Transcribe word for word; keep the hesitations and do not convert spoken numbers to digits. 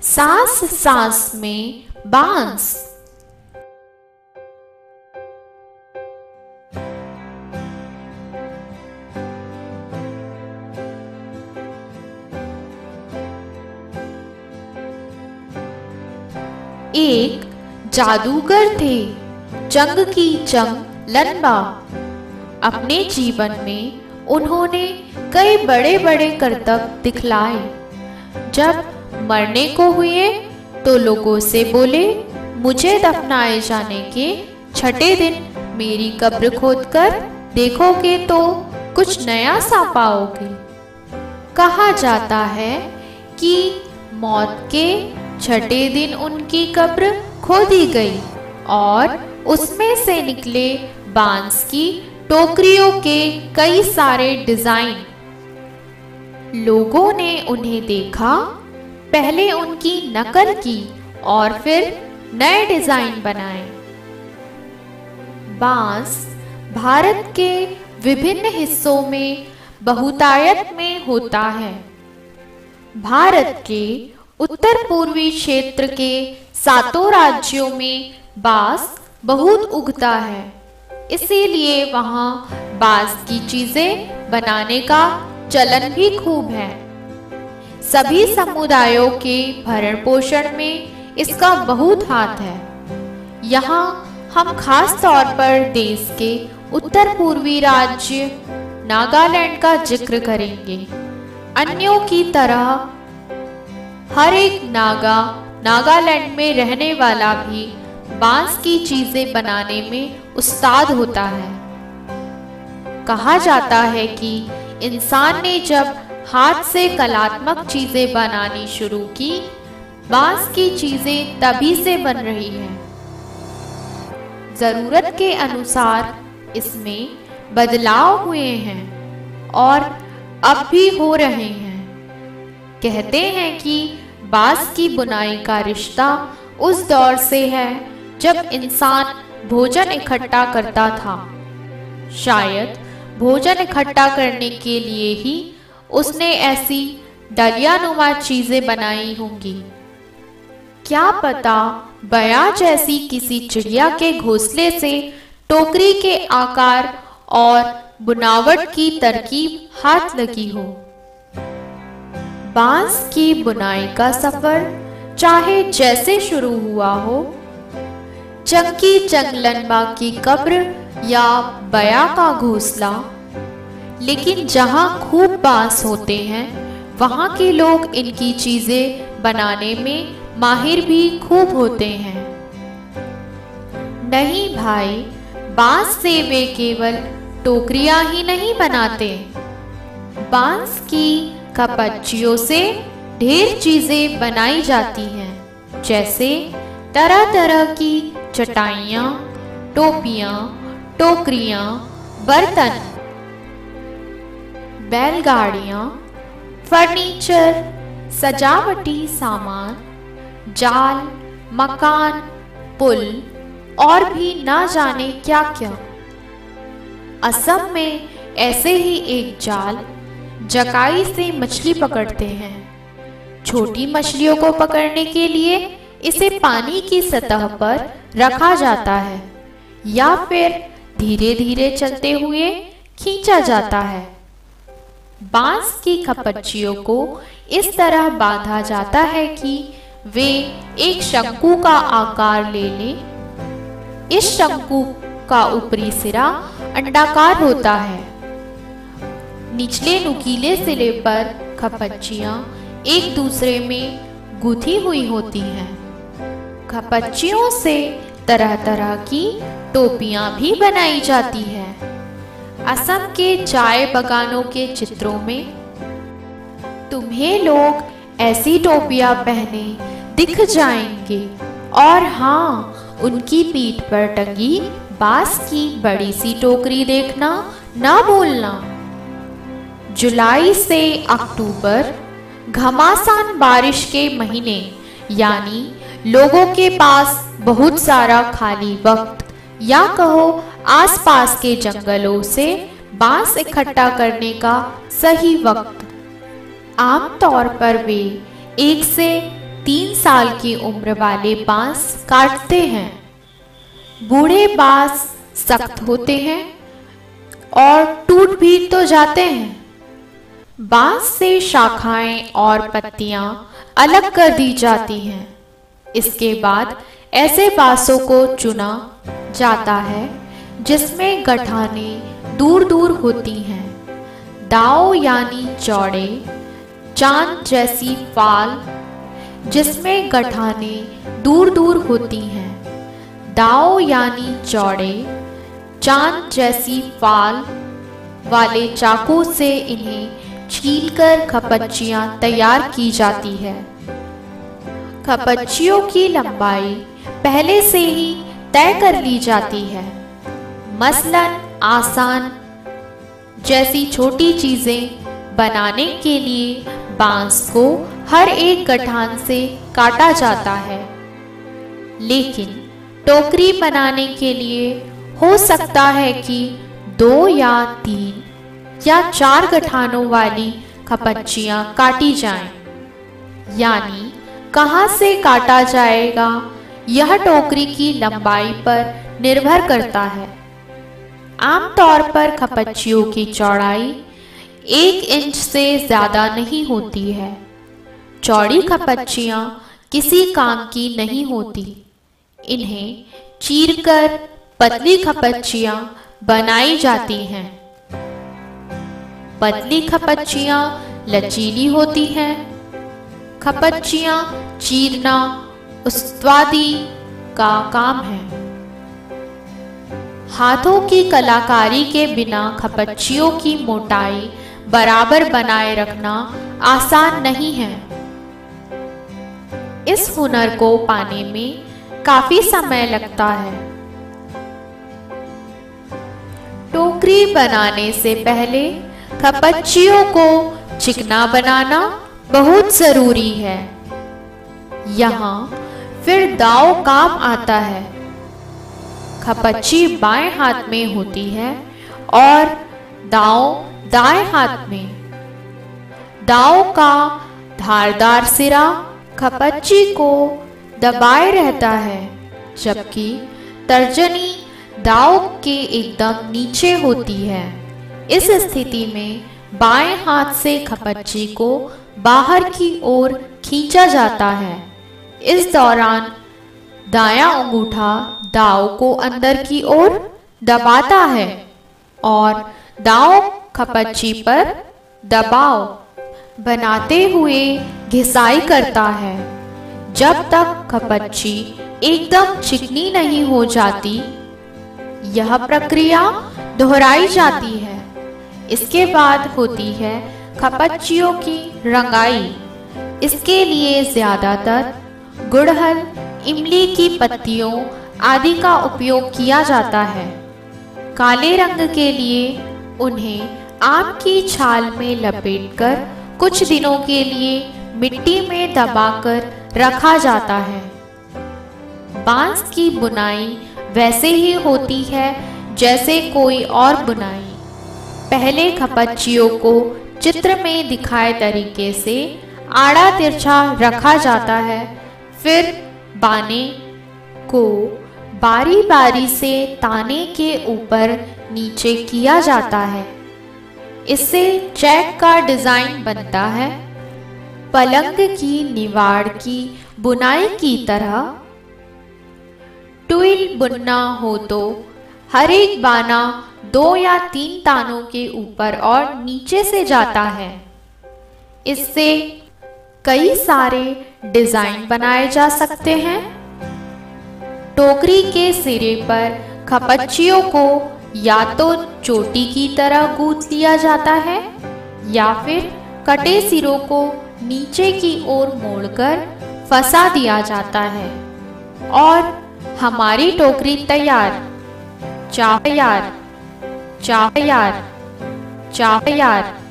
सांस सांस में बांस। एक जादूगर थे, जंग की जंग लंबा। अपने जीवन में उन्होंने कई बड़े बड़े करतब दिखलाए। जब मरने को हुए तो लोगों से बोले, मुझे दफनाए जाने के छठे दिन मेरी कब्र खोदकर देखोगे तो कुछ नया सा पाओगे। कहा जाता है कि मौत के छठे दिन उनकी कब्र खोदी गई और उसमें से निकले बांस की टोकरियों के कई सारे डिजाइन। लोगों ने उन्हें देखा, पहले उनकी नकल की और फिर नए डिजाइन बनाए। बांस भारत के विभिन्न हिस्सों में बहुतायत में होता है। भारत के उत्तर पूर्वी क्षेत्र के सातों राज्यों में बांस बहुत उगता है, इसीलिए वहाँ बांस की चीजें बनाने का चलन भी खूब है। सभी समुदायों के भरण पोषण में इसका बहुत हाथ है। यहाँ हम खास तौर पर देश के उत्तर पूर्वी राज्य नागालैंड का जिक्र करेंगे। अन्यों की तरह हर एक नागा नागालैंड में रहने वाला भी बांस की चीजें बनाने में उस्ताद होता है। कहा जाता है कि इंसान ने जब हाथ से कलात्मक चीजें बनानी शुरू की, बांस की चीजें तभी से बन रही हैं। जरूरत के अनुसार इसमें बदलाव हुए हैं और अब भी हो रहे हैं। कहते हैं कि बांस की बुनाई का रिश्ता उस दौर से है जब इंसान भोजन इकट्ठा करता था। शायद भोजन इकट्ठा करने के लिए ही उसने ऐसी डलियानुमा चीजें बनाई होंगी। क्या पता बया जैसी किसी चिड़िया के घोंसले से टोकरी के आकार और बुनावट की तरकीब हाथ लगी हो। बांस की बुनाई का सफर चाहे जैसे शुरू हुआ हो, चंकी चंगलनबा की कब्र या बया का घोंसला, लेकिन जहाँ खूब बांस होते हैं वहाँ के लोग इनकी चीजें बनाने में माहिर भी खूब होते हैं। नहीं भाई, बांस से वे केवल टोकरियां ही नहीं बनाते। बांस की कपच्चियों से ढेर चीजें बनाई जाती हैं, जैसे तरह तरह की चटाइयाँ, टोपियाँ, टोकरियाँ, बर्तन, बैलगाड़ियाँ, फर्नीचर, सजावटी सामान, जाल, मकान, पुल और भी ना जाने क्या क्या। असम में ऐसे ही एक जाल जकाई से मछली पकड़ते हैं। छोटी मछलियों को पकड़ने के लिए इसे पानी की सतह पर रखा जाता है या फिर धीरे धीरे चलते हुए खींचा जाता है। बांस की खपच्चियों को इस तरह बांधा जाता है कि वे एक शंकु का आकार ले लें। इस शंकु का ऊपरी सिरा अंडाकार होता है। निचले नुकीले सिरे पर खपच्चियां एक दूसरे में गुथी हुई होती हैं। खपच्चियों से तरह तरह की टोपियां भी बनाई जाती है। असम के चाय बगानों के चित्रों में तुम्हें लोग ऐसी टोपियां पहने दिख जाएंगे और हाँ, उनकी पीठ पर टंगी बांस की बड़ी सी टोकरी देखना ना भूलना। जुलाई से अक्टूबर घमासान बारिश के महीने, यानी लोगों के पास बहुत सारा खाली वक्त या कहो आसपास के जंगलों से बांस इकट्ठा करने का सही वक्त। आमतौर पर वे एक से तीन साल की उम्र वाले बांस काटते हैं। बूढ़े बांस सख्त होते हैं और टूट भी तो जाते हैं। बांस से शाखाएं और पत्तियां अलग कर दी जाती हैं। इसके बाद ऐसे बांसों को चुना जाता है जिसमें गठानें दूर दूर होती हैं। दाव यानी चौड़े, चांद जैसी फाल जिसमें गठानें दूर दूर होती हैं। दाव यानी चौड़े, चांद जैसी फाल वाले चाकू से इन्हें छीलकर खपच्चियां तैयार की जाती है। खपच्चियों की लंबाई पहले से ही तय कर ली जाती है। मसलन आसान जैसी छोटी चीजें बनाने के लिए बांस को हर एक गठान से काटा जाता है, लेकिन टोकरी बनाने के लिए हो सकता है कि दो या तीन या चार गठानों वाली खपच्चियां काटी जाएं। यानी कहाँ से काटा जाएगा यह टोकरी की लंबाई पर निर्भर करता है। आमतौर पर खपच्चियों की चौड़ाई एक इंच से ज्यादा नहीं होती है। चौड़ी खपच्चियां किसी काम की नहीं होती। इन्हें चीरकर पतली खपच्चियां बनाई जाती हैं। पतली खपच्चियां लचीली होती हैं। खपच्चियां चीरना उस्तादी का काम है। हाथों की कलाकारी के बिना खपच्चियों की मोटाई बराबर बनाए रखना आसान नहीं है। इस हुनर को पाने में काफी समय लगता है। टोकरी बनाने से पहले खपच्चियों को चिकना बनाना बहुत जरूरी है। यहाँ फिर दाव काम आता है। खपच्ची बाएं हाथ में होती है और दाव दाएं हाथ में। दाव का धारदार सिरा खपच्ची को दबाए रहता है, जबकि तर्जनी दाव के एकदम नीचे होती है। इस स्थिति में बाएं हाथ से खपच्ची को बाहर की ओर खींचा जाता है। इस दौरान दायां अंगूठा दाव को अंदर की ओर दबाता है और दाव खपच्ची पर दबाव बनाते हुए घिसाई करता है जब तक खपच्ची एकदम चिकनी नहीं हो जाती। यह प्रक्रिया दोहराई जाती है। इसके बाद होती है खपच्चियों की रंगाई। इसके लिए ज्यादातर गुड़हल, इमली की पत्तियों आदि का उपयोग किया जाता है। काले रंग के लिए उन्हें आम की छाल में लपेटकर कुछ दिनों के लिए मिट्टी में दबाकर रखा जाता है। बांस की बुनाई वैसे ही होती है जैसे कोई और बुनाई। पहले खपच्चियों को चित्र में दिखाए तरीके से आड़ा तिरछा रखा जाता है। फिर बाने को बारी बारी से ताने के ऊपर नीचे किया जाता है। इससे चेक का डिजाइन बनता है। पलंग की निवाड़ की बुनाई की तरह ट्विल बुनना हो तो हर एक बाना दो या तीन तानों के ऊपर और नीचे से जाता है। इससे कई सारे डिजाइन बनाए जा सकते हैं। टोकरी के सिरे पर खपच्चियों को या तो चोटी की तरह गूंथ लिया जाता है या फिर कटे सिरों को नीचे की ओर मोड़कर फंसा दिया जाता है और हमारी टोकरी तैयार। चाव तैयार, चाव तैयार, चाव तैयार।